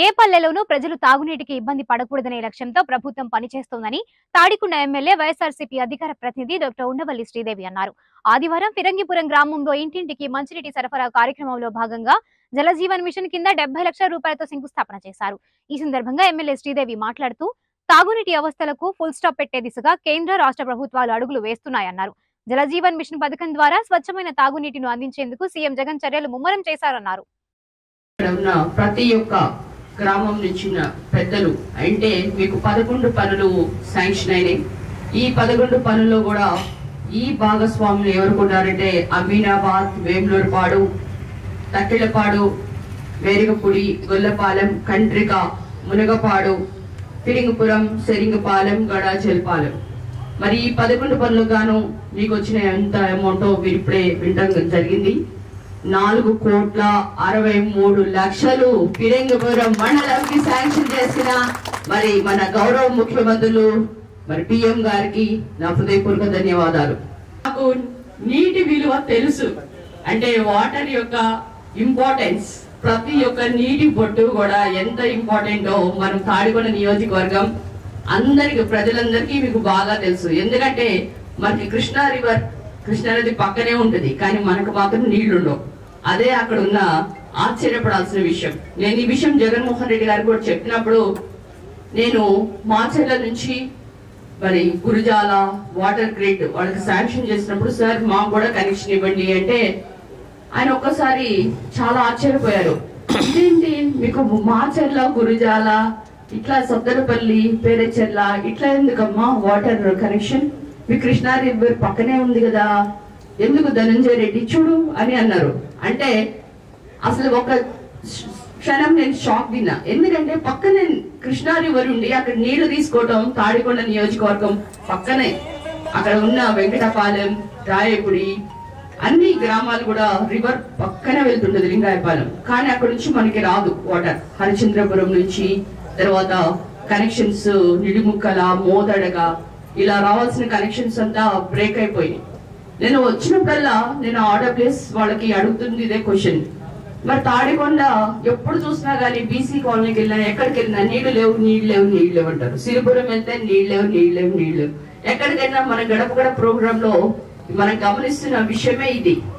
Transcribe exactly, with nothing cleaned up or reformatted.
ఏ పల్లెలోనూ ప్రజలు తాగునీటికి ఇబ్బంది పడకూడదనే లక్ష్యంతో ప్రభుత్వం పనిచేస్తోందని తాడికొండ ఎమ్మెల్యే వైఎస్ఆర్సీపీ అధికార ప్రతినిధి డాక్టర్ ఉండవల్లి శ్రీదేవి అన్నారు. ఆదివారం ఫిరంగిపురం గ్రామంలో ఇంటింటికి మంచినీటి సరఫరా కార్యక్రమంలో భాగంగా జలజీవన్ మిషన్ కింద డెబ్బై లక్షల రూపాయలతో శంకుస్థాపన చేశారు. ఈ సందర్భంగా ఎమ్మెల్యే శ్రీదేవి మాట్లాడుతూ తాగునీటి అవస్థలకు ఫుల్ స్టాప్ పెట్టే దిశగా కేంద్ర రాష్ట్ర ప్రభుత్వాలు అడుగులు వేస్తున్నాయన్నారు. జలజీవన్ మిషన్ పథకం ద్వారా స్వచ్ఛమైన తాగునీటిని అందించేందుకు సీఎం జగన్ చర్యలు ముమ్మరం చేశారన్నారు. ప్రతి ఒక్క గ్రామం నుంచి పెద్దలు అంటే మీకు పదకొండు పనులు శాంక్షన్ అయినాయి. ఈ పదకొండు పనుల్లో కూడా ఈ భాగస్వాములు ఎవరుకున్నారంటే అమీనాబాద్, వేములూరుపాడు, తక్కిళ్లపాడు, వేరిగపూడి, గొల్లపాలెం, కండ్రిక, మునగపాడు, ఫిరింగిపురం, సెరింగపాలెం, గడాచెల్పాలెం. మరి ఈ పదకొండు పనులు గాను మీకు వచ్చిన ఎంత అమౌంట్ మీరు ఇప్పుడే వినడం జరిగింది. నాలుగు కోట్ల అరవై మూడు లక్షలు ఫిరంగిపురం మండలంకి శాంక్షన్ చేసిన మరి మన గౌరవ ముఖ్యమంత్రులు మరి పిఎం గారికి నా హృదయపూర్వక ధన్యవాదాలు. నాకు నీటి విలువ తెలుసు, అంటే వాటర్ యొక్క ఇంపార్టెన్స్, ప్రతి ఒక్క నీటి బొట్టు కూడా ఎంత ఇంపార్టెంటో మనం తాడికొండ నియోజకవర్గం అందరికి ప్రజలందరికీ మీకు బాగా తెలుసు. ఎందుకంటే మనకి కృష్ణా రివర్ కృష్ణానది పక్కనే ఉంటుంది, కానీ మనకు మాత్రం నీళ్లుండవు. అదే అక్కడ ఉన్న ఆశ్చర్యపడాల్సిన విషయం. నేను ఈ విషయం జగన్మోహన్ రెడ్డి గారికి కూడా చెప్పినప్పుడు, నేను మాచర్ల నుంచి మరి గురుజాల వాటర్ గ్రిడ్ వాళ్ళకి శాంక్షన్ చేసినప్పుడు, సార్ మాకు కూడా కనెక్షన్ ఇవ్వండి అంటే ఆయన ఒక్కసారి చాలా ఆశ్చర్యపోయారు. ఇదేంటి మీకు మాచర్ల, గురుజాల, ఇట్లా సద్దనపల్లి, పేరెచెర్ల ఇట్లా ఎందుకమ్మా వాటర్ కనెక్షన్? మీ కృష్ణా రివర్ పక్కనే ఉంది కదా, ఎందుకు ధనంజయ రెడ్డి చూడు అని అన్నారు. అంటే అసలు ఒక క్షణం నేను షాక్ తిన్నా. ఎందుకంటే పక్కనే కృష్ణా రివర్ ఉండి అక్కడ నీళ్లు తీసుకోవటం తాడికొండ నియోజకవర్గం పక్కనే, అక్కడ ఉన్న వెంకటపాలెం, రాయపుడి అన్ని గ్రామాలు కూడా రివర్ పక్కనే వెళ్తుంటది లింగాయపాలెం. కానీ అక్కడ నుంచి మనకి రాదు వాటర్. హరిచంద్రపురం నుంచి తర్వాత కనెక్షన్స్ నిడిముక్కల, మోదడగా ఇలా రావాల్సిన కనెక్షన్స్ అంతా బ్రేక్ అయిపోయినాయి. నేను వచ్చినప్పుడల్లా నేను ఆర్డర్ ప్లేస్ వాళ్ళకి అడుగుతుంది ఇదే క్వశ్చన్. మరి తాడికొండ ఎప్పుడు చూసినా కానీ బీసీ కాలనీకి వెళ్ళినా ఎక్కడికి వెళ్ళినా నీళ్లు లేవు నీళ్లు లేవు నీళ్లు లేవు అంటారు. సిరిపురం వెళ్తే నీళ్లు లేవు నీళ్లు లేవు నీళ్లు లేవు. ఎక్కడికైనా మన గడప గడప ప్రోగ్రామ్ లో మనం గమనిస్తున్న విషయమే ఇది.